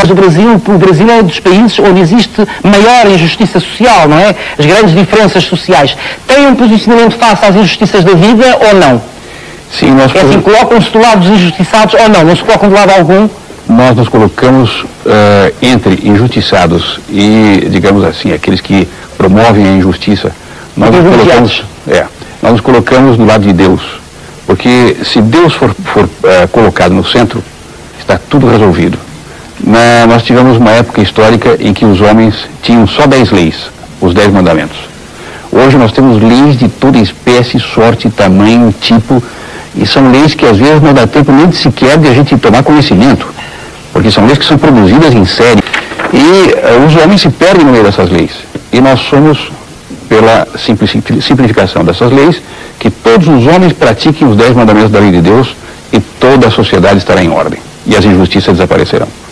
O Brasil é um dos países onde existe maior injustiça social, não é? As grandes diferenças sociais. Tem um posicionamento face às injustiças da vida ou não? Sim, nós... É assim, colocam-se do lado dos injustiçados ou não? Não se colocam de lado algum? Nós nos colocamos entre injustiçados e, digamos assim, aqueles que promovem a injustiça. Nós nos colocamos do lado de Deus. Porque se Deus for colocado no centro, está tudo resolvido. Nós tivemos uma época histórica em que os homens tinham só 10 leis, os 10 mandamentos. Hoje nós temos leis de toda espécie, sorte, tamanho, tipo, e são leis que às vezes não dá tempo nem sequer de a gente tomar conhecimento, porque são leis que são produzidas em série. E os homens se perdem no meio dessas leis. E nós somos, pela simplificação dessas leis, que todos os homens pratiquem os 10 mandamentos da lei de Deus e toda a sociedade estará em ordem. E as injustiças desaparecerão.